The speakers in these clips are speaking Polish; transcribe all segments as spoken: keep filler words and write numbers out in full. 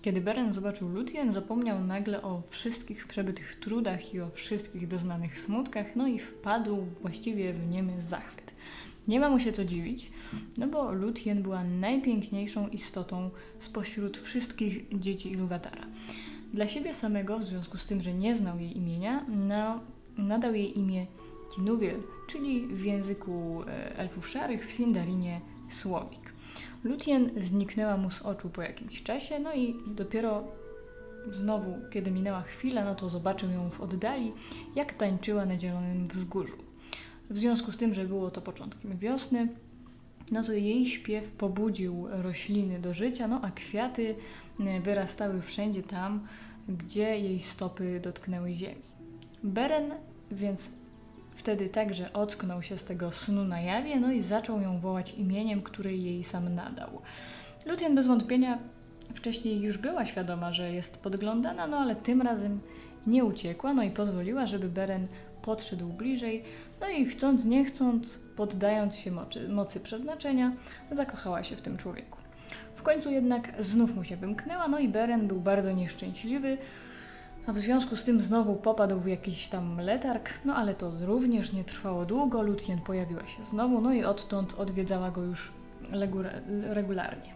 Kiedy Beren zobaczył Lúthien, zapomniał nagle o wszystkich przebytych trudach i o wszystkich doznanych smutkach, no i wpadł właściwie w niemy zachwyt. Nie ma mu się to dziwić, no bo Lúthien była najpiękniejszą istotą spośród wszystkich dzieci Ilúvatara. Dla siebie samego, w związku z tym, że nie znał jej imienia, no, nadał jej imię Tinuviel, czyli w języku elfów szarych w Sindarinie słowik. Lúthien zniknęła mu z oczu po jakimś czasie, no i dopiero znowu, kiedy minęła chwila, no to zobaczył ją w oddali, jak tańczyła na zielonym wzgórzu. W związku z tym, że było to początkiem wiosny, no to jej śpiew pobudził rośliny do życia, no a kwiaty wyrastały wszędzie tam, gdzie jej stopy dotknęły ziemi. Beren więc wtedy także ocknął się z tego snu na jawie, no i zaczął ją wołać imieniem, które jej sam nadał. Lúthien bez wątpienia wcześniej już była świadoma, że jest podglądana, no ale tym razem nie uciekła, no i pozwoliła, żeby Beren podszedł bliżej, no i chcąc nie chcąc, poddając się mocy, mocy przeznaczenia, zakochała się w tym człowieku. W końcu jednak znów mu się wymknęła, no i Beren był bardzo nieszczęśliwy, a w związku z tym znowu popadł w jakiś tam letarg, no ale to również nie trwało długo, Lúthien pojawiła się znowu, no i odtąd odwiedzała go już regularnie.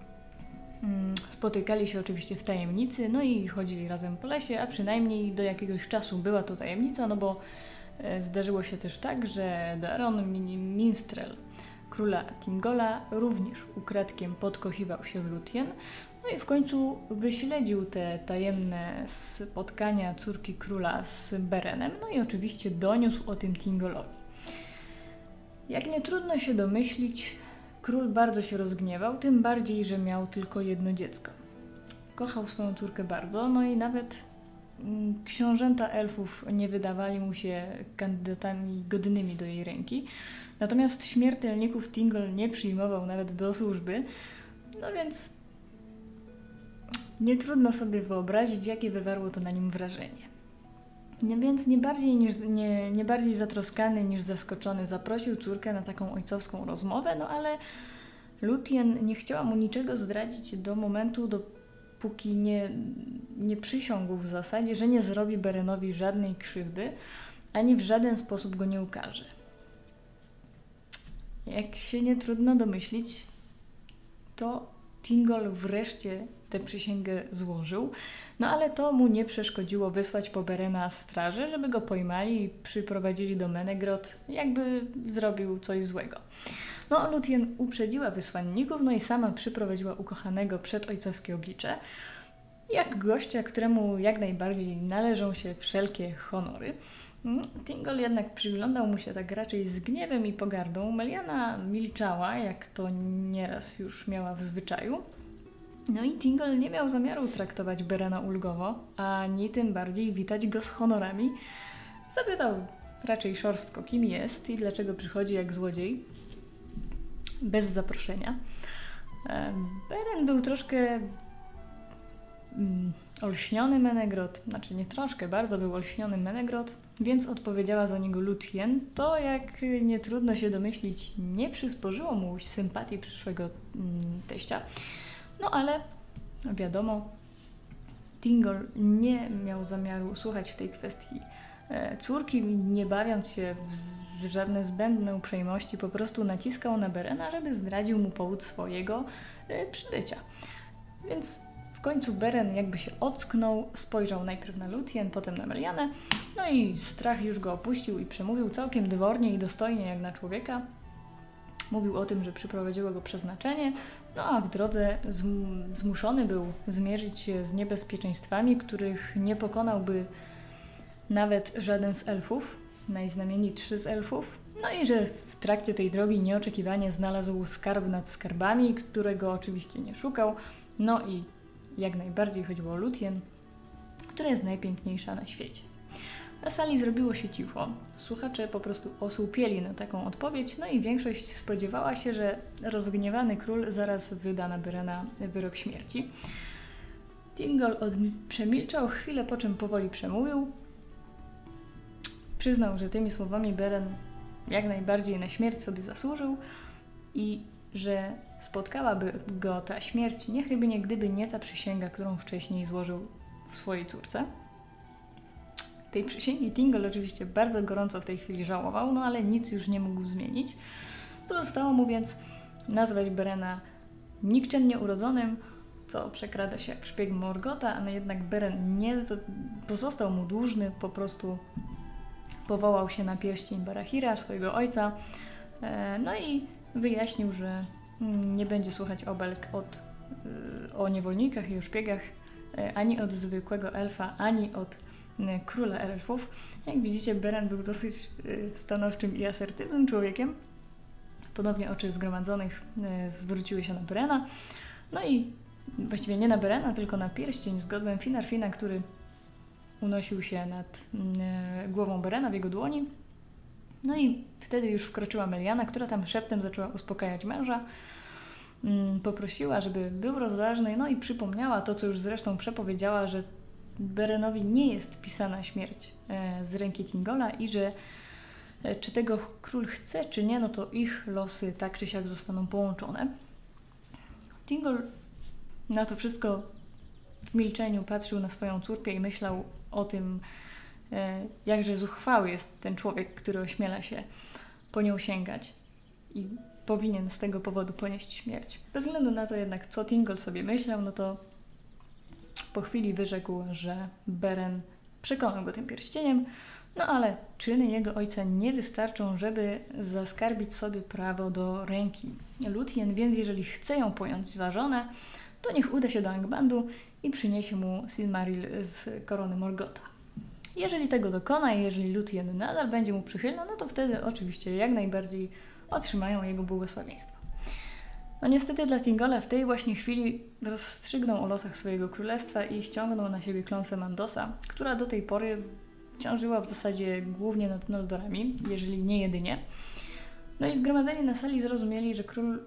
Spotykali się oczywiście w tajemnicy, no i chodzili razem po lesie, a przynajmniej do jakiegoś czasu była to tajemnica, no bo zdarzyło się też tak, że Daron Minstrel, króla Tingola, również ukradkiem podkochiwał się w Lúthien, no i w końcu wyśledził te tajemne spotkania córki króla z Berenem, no i oczywiście doniósł o tym Tingolowi. Jak nie trudno się domyślić, król bardzo się rozgniewał, tym bardziej, że miał tylko jedno dziecko. Kochał swoją córkę bardzo, no i nawet mm, książęta elfów nie wydawali mu się kandydatami godnymi do jej ręki. Natomiast śmiertelników Tingol nie przyjmował nawet do służby, no więc nie trudno sobie wyobrazić, jakie wywarło to na nim wrażenie. No więc nie bardziej, niż, nie, nie bardziej zatroskany niż zaskoczony zaprosił córkę na taką ojcowską rozmowę, no ale Lúthien nie chciała mu niczego zdradzić do momentu, dopóki nie, nie przysiągł w zasadzie, że nie zrobi Berenowi żadnej krzywdy, ani w żaden sposób go nie ukaże. Jak się nie trudno domyślić, to Thingol wreszcie tę przysięgę złożył, no ale to mu nie przeszkodziło wysłać po Berena straży, żeby go pojmali i przyprowadzili do Menegroth, jakby zrobił coś złego. No, Lúthien uprzedziła wysłanników, no i sama przyprowadziła ukochanego przed ojcowskie oblicze, jak gościa, któremu jak najbardziej należą się wszelkie honory. Thingol jednak przyglądał mu się tak raczej z gniewem i pogardą. Meliana milczała, jak to nieraz już miała w zwyczaju. No i Thingol nie miał zamiaru traktować Berena ulgowo, ani tym bardziej witać go z honorami. Zapytał raczej szorstko, kim jest i dlaczego przychodzi jak złodziej, bez zaproszenia. Beren był troszkę mm, olśniony Menegroth, znaczy nie troszkę, bardzo był olśniony Menegroth, więc odpowiedziała za niego Lúthien. To, jak nie trudno się domyślić, nie przysporzyło mu sympatii przyszłego mm, teścia. No ale wiadomo, Thingol nie miał zamiaru słuchać w tej kwestii e, córki, nie bawiąc się w, w żadne zbędne uprzejmości, po prostu naciskał na Berena, żeby zdradził mu powód swojego e, przybycia. Więc w końcu Beren jakby się ocknął, spojrzał najpierw na Lúthien, potem na Melianę, no i strach już go opuścił i przemówił całkiem dwornie i dostojnie jak na człowieka. Mówił o tym, że przyprowadziło go przeznaczenie, no a w drodze zm- zmuszony był zmierzyć się z niebezpieczeństwami, których nie pokonałby nawet żaden z elfów, najznamienitszy z elfów. No i że w trakcie tej drogi nieoczekiwanie znalazł skarb nad skarbami, którego oczywiście nie szukał. No i jak najbardziej chodziło o Lúthien, która jest najpiękniejsza na świecie. Na sali zrobiło się cicho. Słuchacze po prostu osłupieli na taką odpowiedź, no i większość spodziewała się, że rozgniewany król zaraz wyda na Berena wyrok śmierci. Thingol od... przemilczał chwilę, po czym powoli przemówił. Przyznał, że tymi słowami Beren jak najbardziej na śmierć sobie zasłużył i że spotkałaby go ta śmierć niechybnie, gdyby nie ta przysięga, którą wcześniej złożył w swojej córce. Tej przysięgi Thingol oczywiście bardzo gorąco w tej chwili żałował, no ale nic już nie mógł zmienić. Pozostało mu więc nazwać Berena nikczemnie urodzonym, co przekrada się jak szpieg Morgotha, ale jednak Beren nie to pozostał mu dłużny, po prostu powołał się na pierścień Barahira, swojego ojca, no i wyjaśnił, że nie będzie słuchać obelg od, o niewolnikach i o szpiegach, ani od zwykłego elfa, ani od króla elfów. Jak widzicie, Beren był dosyć stanowczym i asertywnym człowiekiem. Ponownie oczy zgromadzonych zwróciły się na Berena. No i właściwie nie na Berena, tylko na pierścień z godłem Finarfina, który unosił się nad głową Berena w jego dłoni. No i wtedy już wkroczyła Meliana, która tam szeptem zaczęła uspokajać męża. Poprosiła, żeby był rozważny, no i przypomniała to, co już zresztą przepowiedziała, że Berenowi nie jest pisana śmierć z ręki Thingola i że czy tego król chce, czy nie, no to ich losy tak czy siak zostaną połączone. Thingol na to wszystko w milczeniu patrzył na swoją córkę i myślał o tym, jakże zuchwały jest ten człowiek, który ośmiela się po nią sięgać i powinien z tego powodu ponieść śmierć. Bez względu na to jednak, co Thingol sobie myślał, no to po chwili wyrzekł, że Beren przekonał go tym pierścieniem, no ale czyny jego ojca nie wystarczą, żeby zaskarbić sobie prawo do ręki Lúthien, więc jeżeli chce ją pojąć za żonę, to niech uda się do Angbandu i przyniesie mu Silmaril z korony Morgotha. Jeżeli tego dokona i jeżeli Lúthien nadal będzie mu przychylna, no to wtedy oczywiście jak najbardziej otrzymają jego błogosławieństwo. No niestety dla Thingola w tej właśnie chwili rozstrzygnął o losach swojego królestwa i ściągnął na siebie klątwę Mandosa, która do tej pory ciążyła w zasadzie głównie nad Noldorami, jeżeli nie jedynie. No i zgromadzeni na sali zrozumieli, że król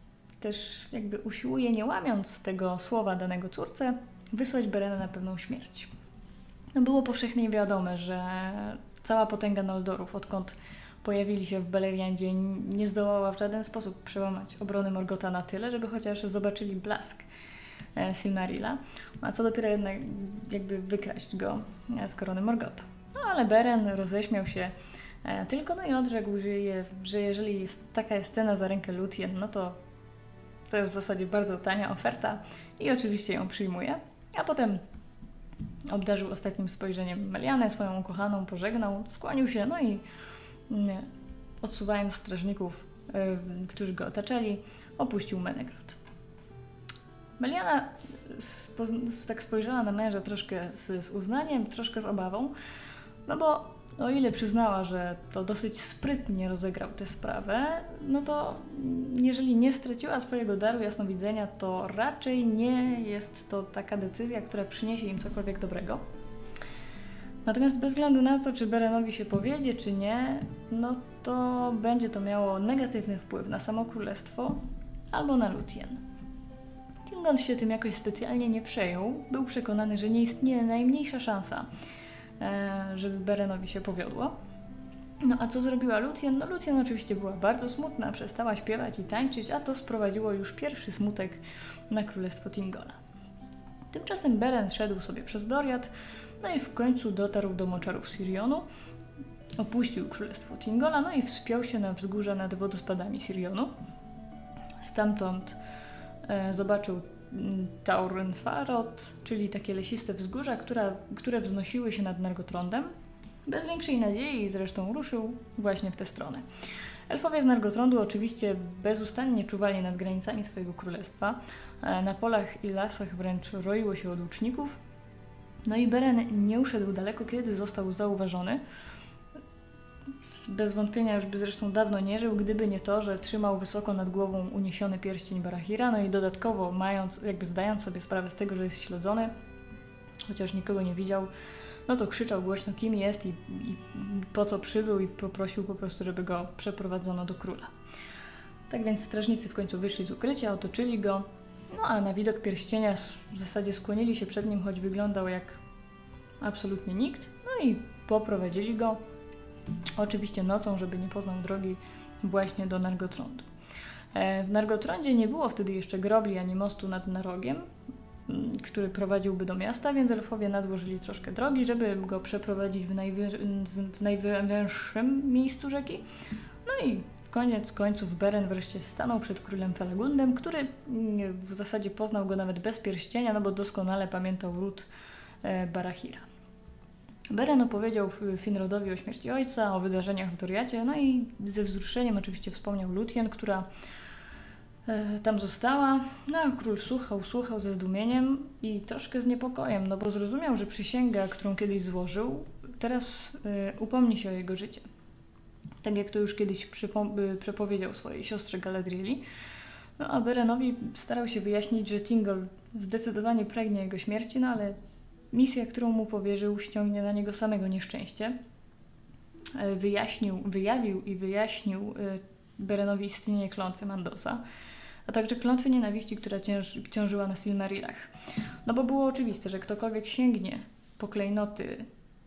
też jakby usiłuje, nie łamiąc tego słowa danego córce, wysłać Berena na pewną śmierć. No było powszechnie wiadome, że cała potęga Noldorów, odkąd pojawili się w Beleriandzie, nie zdołała w żaden sposób przełamać obrony Morgotha na tyle, żeby chociaż zobaczyli blask Silmarila, a co dopiero jednak jakby wykraść go z korony Morgotha. No ale Beren roześmiał się tylko, no i odrzekł, że, je, że jeżeli jest, taka jest cena za rękę Lúthien, no to to jest w zasadzie bardzo tania oferta i oczywiście ją przyjmuje, a potem obdarzył ostatnim spojrzeniem Melianę, swoją ukochaną, pożegnał, skłonił się, no i nie, odsuwając strażników, yy, którzy go otaczali, opuścił Menegroth. Meliana tak spojrzała na męża troszkę z, z uznaniem, troszkę z obawą, no bo o ile przyznała, że to dosyć sprytnie rozegrał tę sprawę, no to jeżeli nie straciła swojego daru jasnowidzenia, to raczej nie jest to taka decyzja, która przyniesie im cokolwiek dobrego. Natomiast bez względu na to, czy Berenowi się powiedzie, czy nie, no to będzie to miało negatywny wpływ na samo królestwo albo na Lúthien. Thingol się tym jakoś specjalnie nie przejął, był przekonany, że nie istnieje najmniejsza szansa, żeby Berenowi się powiodło. No a co zrobiła Lúthien? No Lúthien oczywiście była bardzo smutna, przestała śpiewać i tańczyć, a to sprowadziło już pierwszy smutek na królestwo Thingola. Tymczasem Beren szedł sobie przez Doriath, no i w końcu dotarł do moczarów Sirionu, opuścił królestwo Thingola, no i wspiął się na wzgórza nad wodospadami Sirionu. Stamtąd e, zobaczył Taurnfarod, czyli takie lesiste wzgórza, która, które wznosiły się nad Nargothrondem. Bez większej nadziei zresztą ruszył właśnie w tę stronę. Elfowie z Nargothrondu oczywiście bezustannie czuwali nad granicami swojego królestwa. Na polach i lasach wręcz roiło się od łuczników. No i Beren nie uszedł daleko, kiedy został zauważony. Bez wątpienia już by zresztą dawno nie żył, gdyby nie to, że trzymał wysoko nad głową uniesiony pierścień Barahira, no i dodatkowo mając, jakby zdając sobie sprawę z tego, że jest śledzony, chociaż nikogo nie widział, no to krzyczał głośno, kim jest i, i po co przybył i poprosił po prostu, żeby go przeprowadzono do króla. Tak więc strażnicy w końcu wyszli z ukrycia, otoczyli go, no a na widok pierścienia w zasadzie skłonili się przed nim, choć wyglądał jak absolutnie nikt, no i poprowadzili go, oczywiście nocą, żeby nie poznał drogi właśnie do Nargothrondu. W Nargothrondie nie było wtedy jeszcze grobli ani mostu nad Narogiem, który prowadziłby do miasta, więc elfowie nadłożyli troszkę drogi, żeby go przeprowadzić w, najwy- w najwęższym miejscu rzeki. No i koniec końców Beren wreszcie stanął przed królem Felagundem, który w zasadzie poznał go nawet bez pierścienia, no bo doskonale pamiętał ród Barahira. Beren opowiedział Finrodowi o śmierci ojca, o wydarzeniach w Doriadzie, no i ze wzruszeniem oczywiście wspomniał Lúthien, która e, tam została. No a król słuchał, słuchał ze zdumieniem i troszkę z niepokojem, no bo zrozumiał, że przysięga, którą kiedyś złożył, teraz e, upomni się o jego życie. Tak jak to już kiedyś przypo- przepowiedział swojej siostrze Galadrieli. No a Berenowi starał się wyjaśnić, że Thingol zdecydowanie pragnie jego śmierci, no ale misja, którą mu powierzył, ściągnie na niego samego nieszczęście. Wyjaśnił, wyjawił i wyjaśnił Berenowi istnienie klątwy Mandosa, a także klątwy nienawiści, która cięż, ciążyła na Silmarillach. No bo było oczywiste, że ktokolwiek sięgnie po klejnoty,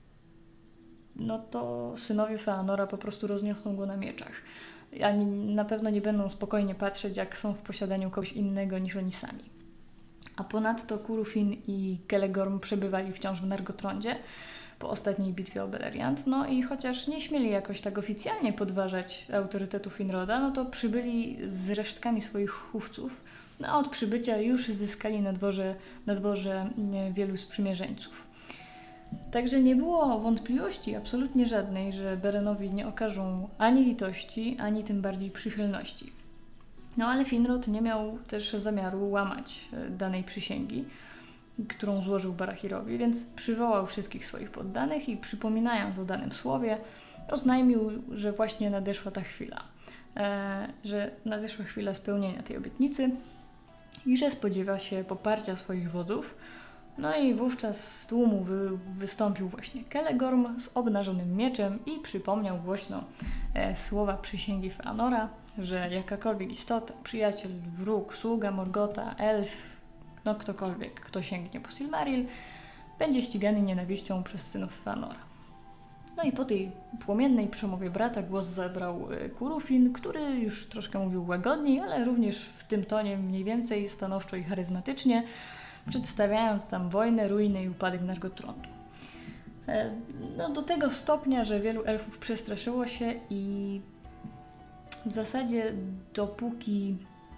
no to synowie Feanora po prostu rozniosą go na mieczach. Ani na pewno nie będą spokojnie patrzeć, jak są w posiadaniu kogoś innego niż oni sami. A ponadto Curufin i Celegorm przebywali wciąż w Nargothrondzie po ostatniej bitwie o Beleriand, no i chociaż nie śmieli jakoś tak oficjalnie podważać autorytetu Finroda, no to przybyli z resztkami swoich chówców, no a od przybycia już zyskali na dworze, na dworze wielu sprzymierzeńców. Także nie było wątpliwości absolutnie żadnej, że Berenowi nie okażą ani litości, ani tym bardziej przychylności. No ale Finrod nie miał też zamiaru łamać danej przysięgi, którą złożył Barahirowi, więc przywołał wszystkich swoich poddanych i przypominając o danym słowie, oznajmił, że właśnie nadeszła ta chwila, e, że nadeszła chwila spełnienia tej obietnicy i że spodziewa się poparcia swoich wodzów. No i wówczas z tłumu wy, wystąpił właśnie Celegorm z obnażonym mieczem i przypomniał głośno e, słowa przysięgi Feanora, że jakakolwiek istota, przyjaciel, wróg, sługa Morgotha, elf, no ktokolwiek, kto sięgnie po Silmaril, będzie ścigany nienawiścią przez synów Feanora. No i po tej płomiennej przemowie brata głos zabrał Curufin, który już troszkę mówił łagodniej, ale również w tym tonie mniej więcej stanowczo i charyzmatycznie, przedstawiając tam wojnę, ruinę i upadek Nargothrond. No do tego stopnia, że wielu elfów przestraszyło się i w zasadzie dopóki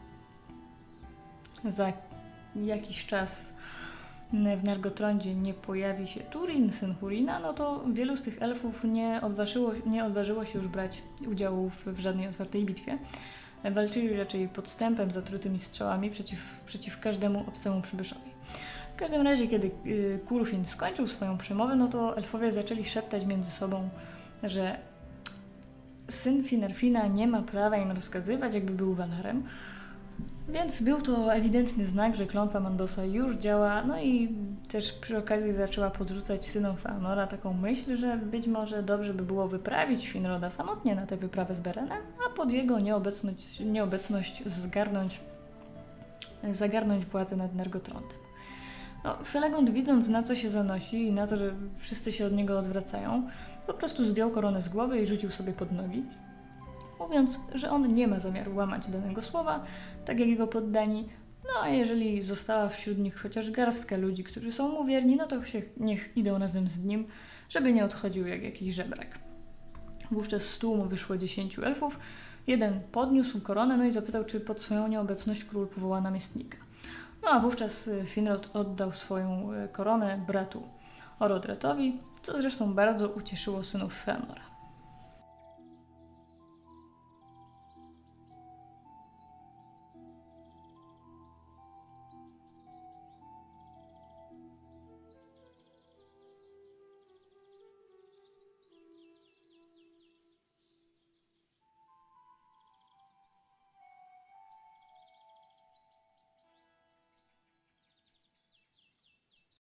za jakiś czas w Nargothrondzie nie pojawi się Turin, syn Húrina, no to wielu z tych elfów nie odważyło, nie odważyło się już brać udziału w, w żadnej otwartej bitwie. Walczyli raczej podstępem, zatrutymi strzałami przeciw, przeciw każdemu obcemu przybyszowi. W każdym razie, kiedy y, Curufin skończył swoją przemowę, no to elfowie zaczęli szeptać między sobą, że syn Finarfina nie ma prawa im rozkazywać, jakby był Valarem. Więc był to ewidentny znak, że klątwa Mandosa już działa, no i też przy okazji zaczęła podrzucać synom Feanora taką myśl, że być może dobrze by było wyprawić Finroda samotnie na tę wyprawę z Berenem, a pod jego nieobecność, nieobecność zgarnąć, zagarnąć władzę nad Nargothrondem. No, Felagund, widząc na co się zanosi i na to, że wszyscy się od niego odwracają, po prostu zdjął koronę z głowy i rzucił sobie pod nogi, mówiąc, że on nie ma zamiaru łamać danego słowa, tak jak jego poddani, no a jeżeli została wśród nich chociaż garstka ludzi, którzy są mu wierni, no to się, niech idą razem z nim, żeby nie odchodził jak jakiś żebrak. Wówczas z tłumu wyszło dziesięciu elfów, jeden podniósł koronę, no i zapytał, czy pod swoją nieobecność król powoła namiestnika. No a wówczas Finrod oddał swoją koronę bratu Orodretowi, co zresztą bardzo ucieszyło synów Feanora.